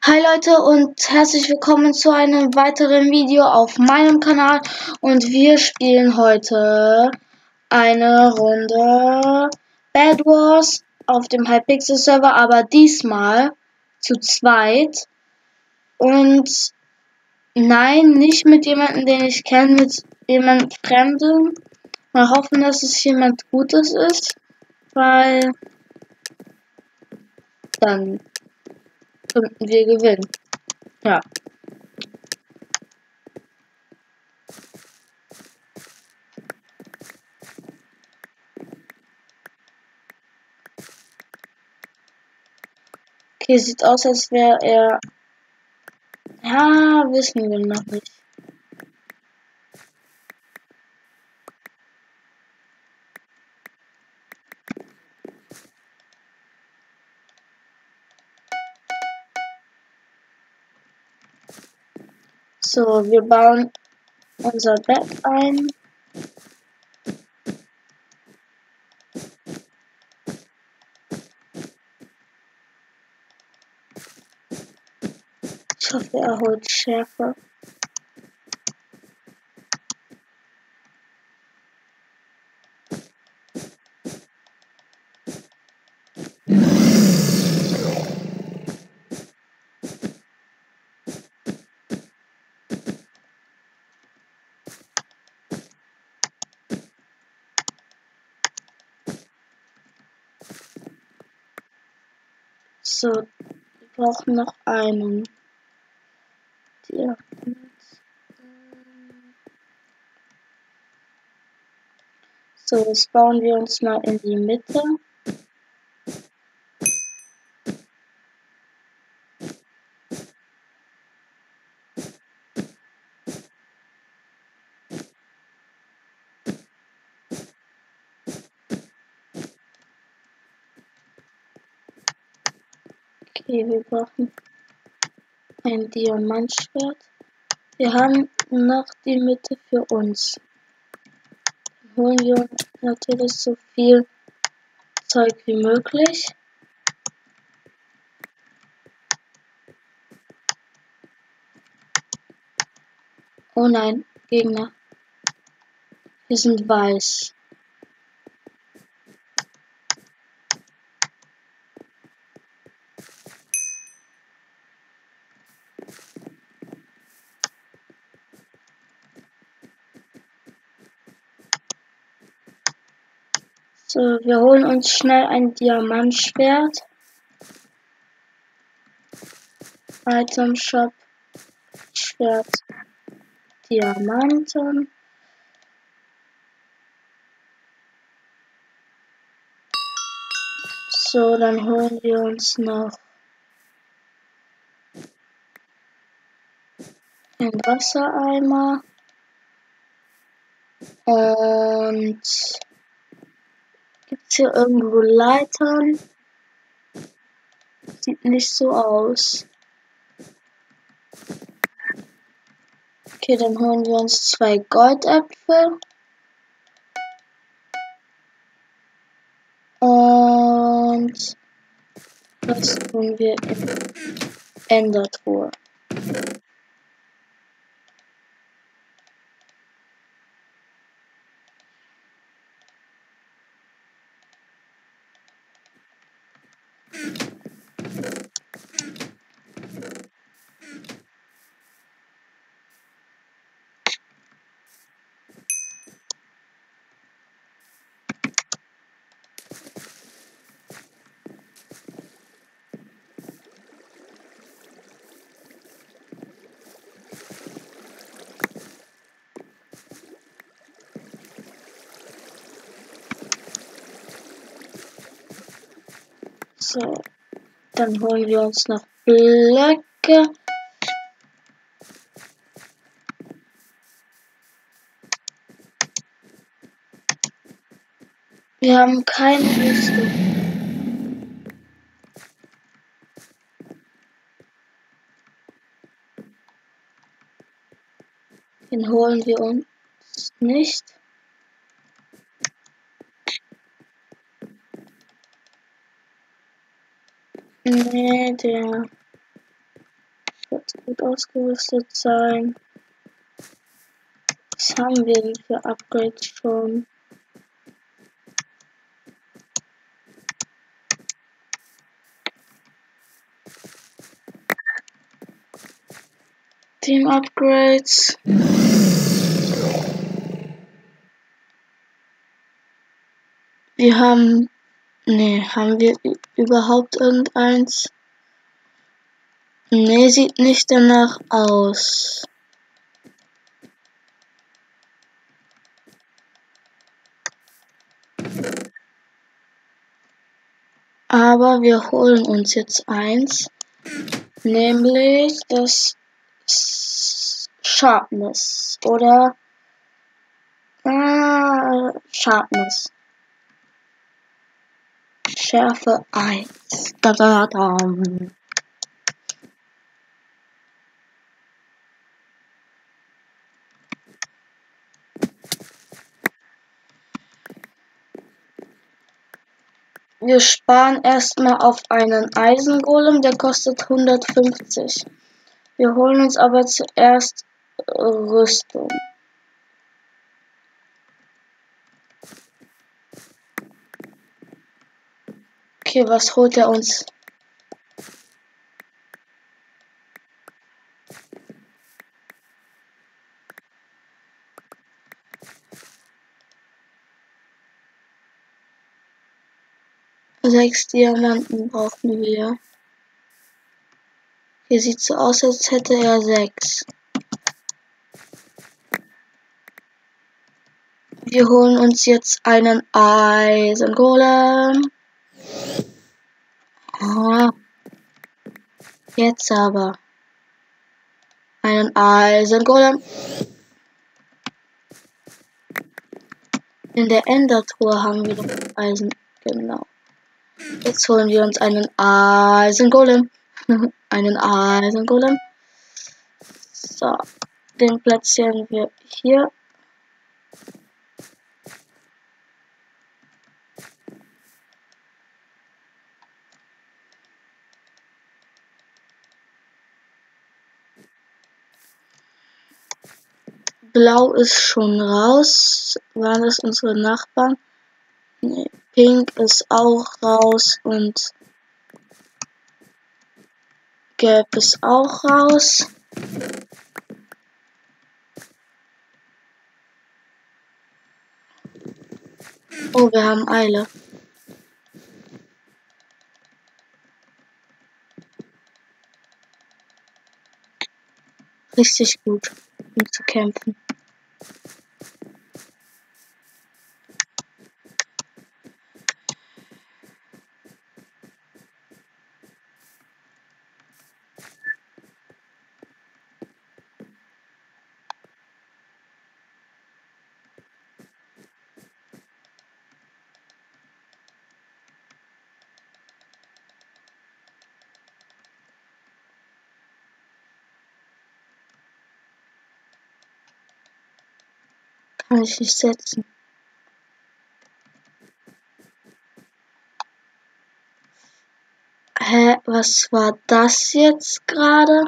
Hi Leute und herzlich willkommen zu einem weiteren Video auf meinem Kanal und wir spielen heute eine Runde Bed Wars auf dem Hypixel Server, aber diesmal zu zweit und nein, nicht mit jemandem, den ich kenne, mit jemand Fremdem. Mal hoffen, dass es jemand Gutes ist, weil dann könnten wir gewinnen. Ja. Okay, sieht aus, als wäre er... Ja, wissen wir noch nicht. So, wir bauen unser Bett ein. Ich hoffe, er holt Schärfe. So, wir brauchen noch einen. Hier. So, jetzt bauen wir uns mal in die Mitte. Okay, wir brauchen ein Diamantschwert. Wir haben noch die Mitte für uns. Dann holen wir uns natürlich so viel Zeug wie möglich. Oh nein, Gegner. Wir sind weiß. So, wir holen uns schnell ein Diamantschwert. Item Shop. Schwert. Diamanten. So, dann holen wir uns noch einen Wassereimer. Und gibt's hier irgendwo Leitern? Sieht nicht so aus. Okay, dann holen wir uns 2 Goldäpfel. Und das tun wir in Endertruhe. So, dann holen wir uns noch Blöcke. Wir haben keine Rüstung. Den holen wir uns nicht. Nee, der wird gut ausgerüstet sein. Was haben wir denn für Upgrades schon? Team Upgrades. Wir haben... Ne, haben wir überhaupt irgendeins? Ne, sieht nicht danach aus. Aber wir holen uns jetzt eins. Nämlich das Sharpness. Oder... Sharpness. Schärfe 1. Da, da, da. Wir sparen erstmal auf einen Eisengolem, der kostet 150. Wir holen uns aber zuerst Rüstung. Okay, was holt er uns? Sechs Diamanten brauchen wir. Hier sieht so aus, als hätte er 6. Wir holen uns jetzt einen Eisengolem. Ah, jetzt aber. Einen Eisengolem. In der Endertruhe haben wir noch Eisen. Genau. Jetzt holen wir uns einen Eisengolem. Einen Eisengolem. So. Den platzieren wir hier. Blau ist schon raus. Waren das unsere Nachbarn? Nee. Pink ist auch raus und Gelb ist auch raus. Oh, wir haben Eile. Richtig gut, um zu kämpfen. Kann ich nicht setzen. Hä, was war das jetzt gerade?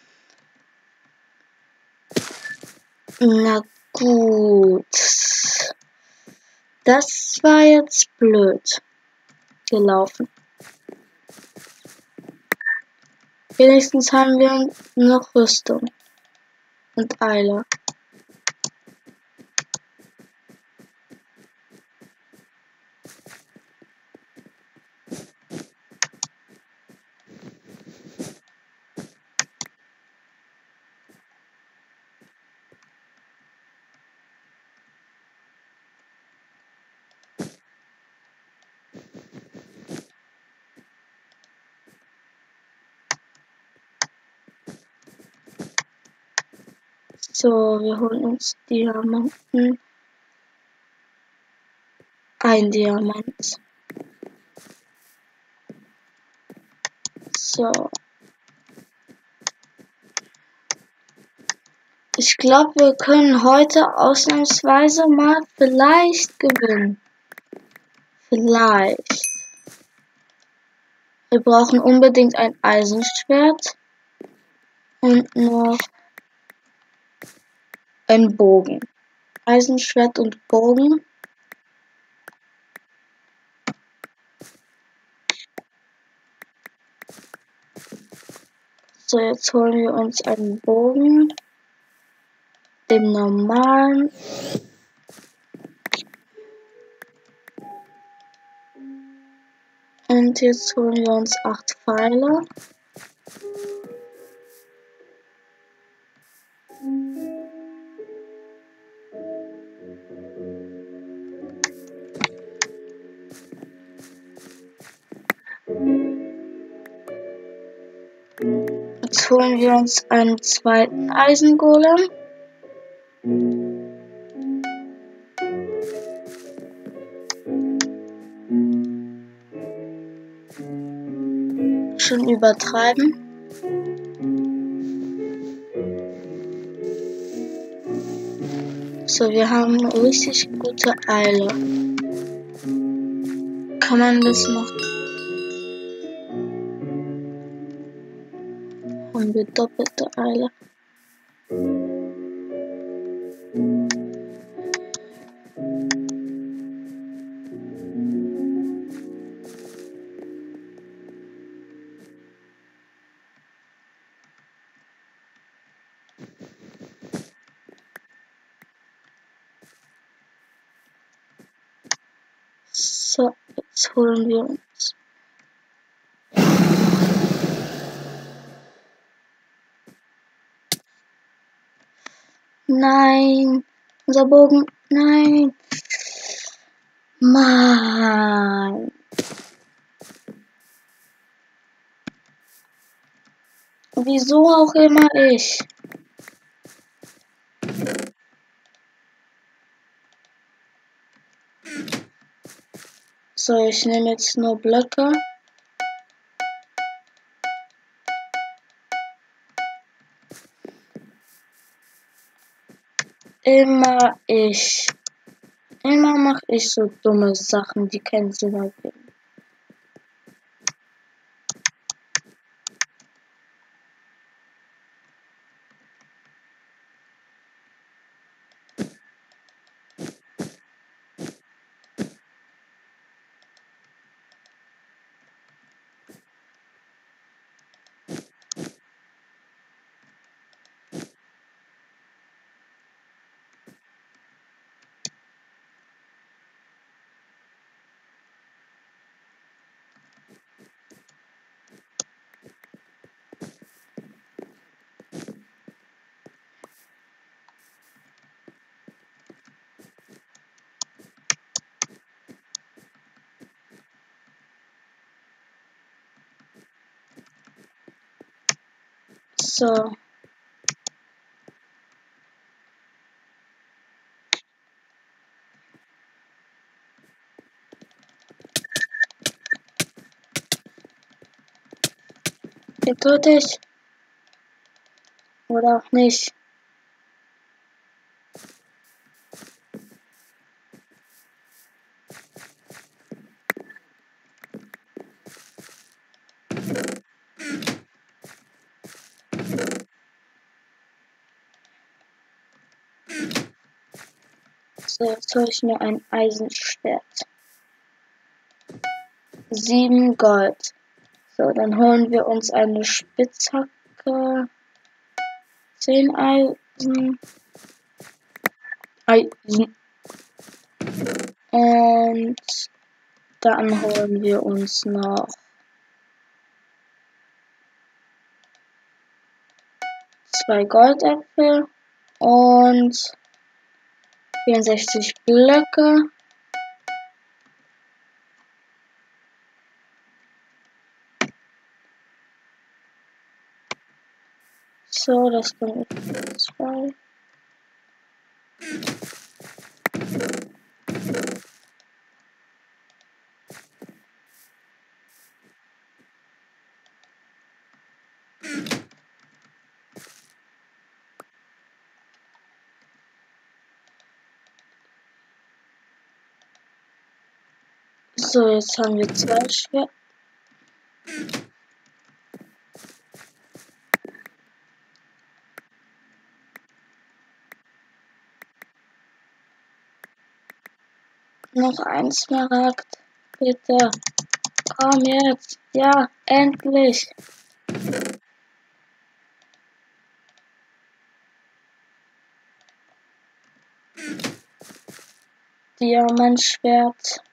Na gut. Das war jetzt blöd gelaufen. Wenigstens haben wir noch Rüstung und Eile. So, wir holen uns Diamanten. Ein Diamant. So. Ich glaube, wir können heute ausnahmsweise mal vielleicht gewinnen. Vielleicht. Wir brauchen unbedingt ein Eisenschwert. Und noch ein Bogen. Eisenschwert und Bogen. So, jetzt holen wir uns einen Bogen. Den normalen. Und jetzt holen wir uns 8 Pfeile. Jetzt holen wir uns einen zweiten Eisengolem. Schon übertreiben. So, wir haben eine richtig gute Eile. Kann man das noch? Haben wir doppelte Eile. So, jetzt holen wir uns. Nein, unser Bogen, nein. Mann. Wieso auch immer ich. So, ich nehme jetzt nur Blöcke. Immer ich. Immer mache ich so dumme Sachen, die keinen Sinn ergeben. So. Geduld dich. Oder auch nicht. So, jetzt hole ich mir ein Eisenschwert. 7 Gold. So, dann holen wir uns eine Spitzhacke. 10 Eisen. Und dann holen wir uns noch 2 Goldäpfel und 64 Blöcke. So, das sind 2. So, jetzt haben wir 2 Schwerter. Noch ein Smaragd. Bitte. Komm jetzt. Ja, endlich. Diamantschwert.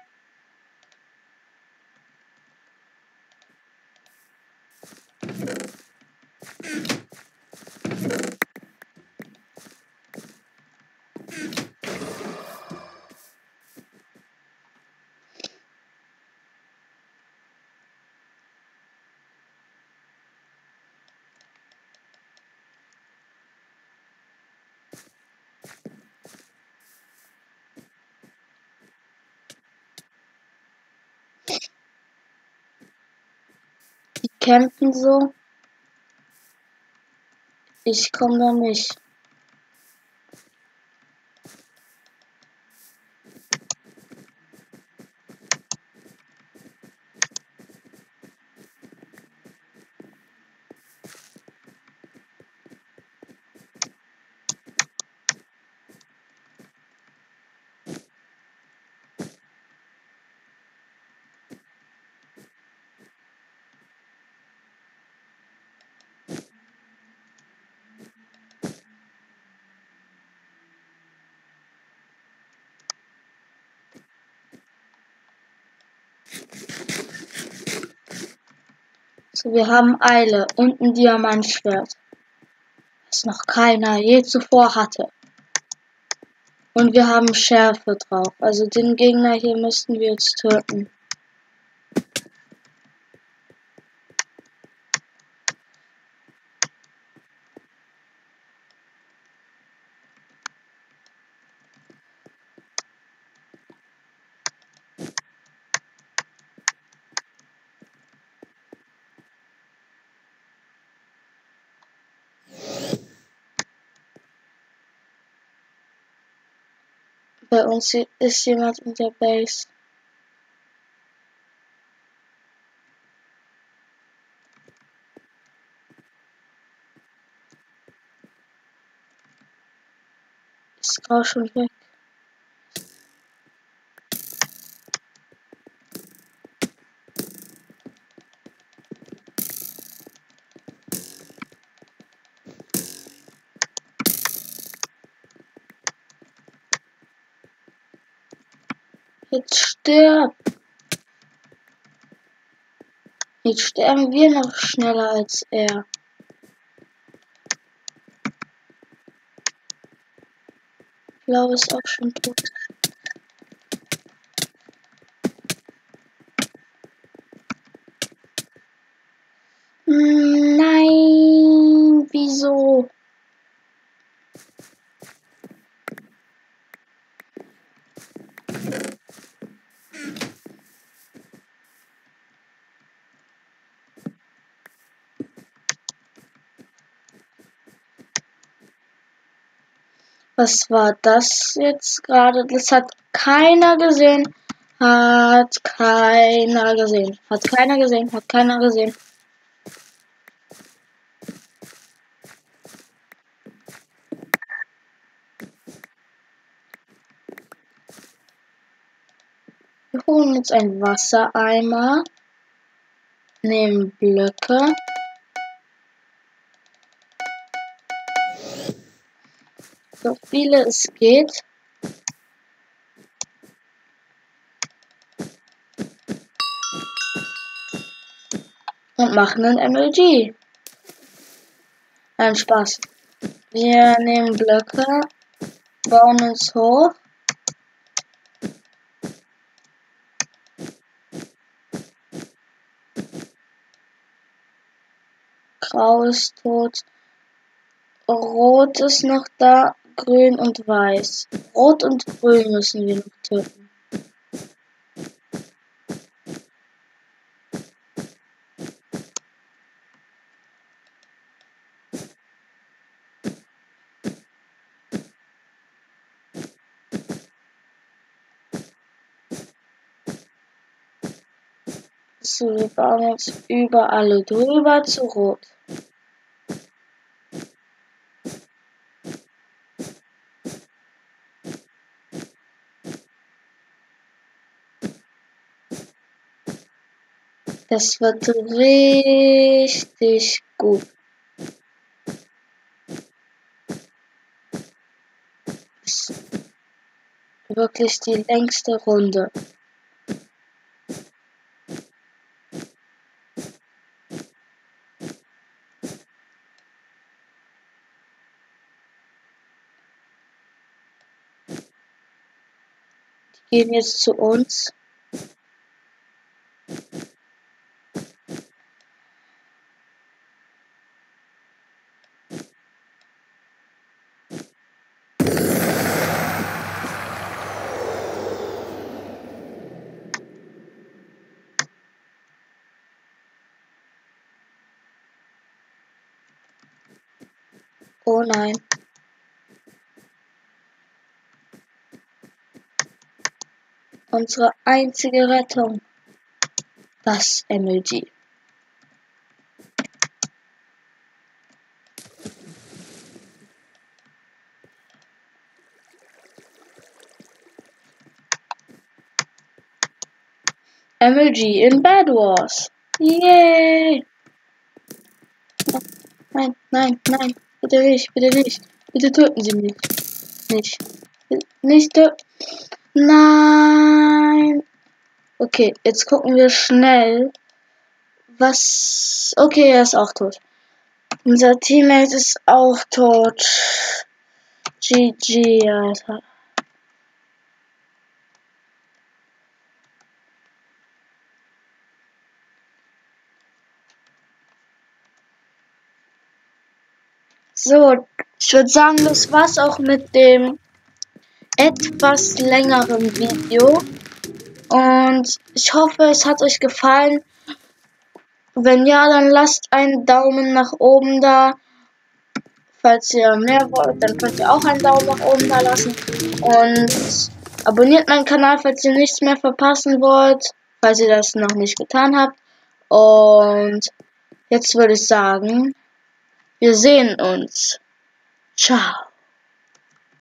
Die campen so. Ich komme da nicht. So, wir haben Eile und ein Diamantschwert, das noch keiner je zuvor hatte. Und wir haben Schärfe drauf. Also den Gegner hier müssten wir jetzt töten. Bei uns ist jemand in der Base. Ist grau schon weg. Jetzt stirb! Jetzt sterben wir noch schneller als er. Blau ist auch schon tot. Nein, wieso? Was war das jetzt gerade? Das hat keiner gesehen. Hat keiner gesehen. Hat keiner gesehen. Hat keiner gesehen. Wir holen jetzt einen Wassereimer. Nehmen Blöcke. So viele es geht. Und machen einen MLG. Nein, Spaß. Wir nehmen Blöcke, bauen uns hoch. Grau ist tot. Rot ist noch da. Grün und weiß. Rot und grün müssen wir noch töten. So, wir bauen jetzt überall drüber zu Rot. Das wird richtig gut. Wirklich die längste Runde. Die gehen jetzt zu uns. Oh nein. Unsere einzige Rettung. Das MLG. MLG in Bed Wars. Yay! Nein, nein, nein. Bitte nicht, bitte nicht. Bitte töten Sie mich. Nicht. Nicht töten. Nein. Okay, jetzt gucken wir schnell. Was. Okay, er ist auch tot. Unser Teammate ist auch tot. GG, Alter. So, ich würde sagen, das war's auch mit dem etwas längeren Video. Und ich hoffe, es hat euch gefallen. Wenn ja, dann lasst einen Daumen nach oben da. Falls ihr mehr wollt, dann könnt ihr auch einen Daumen nach oben da lassen. Und abonniert meinen Kanal, falls ihr nichts mehr verpassen wollt. Falls ihr das noch nicht getan habt. Und jetzt würde ich sagen, wir sehen uns. Ciao.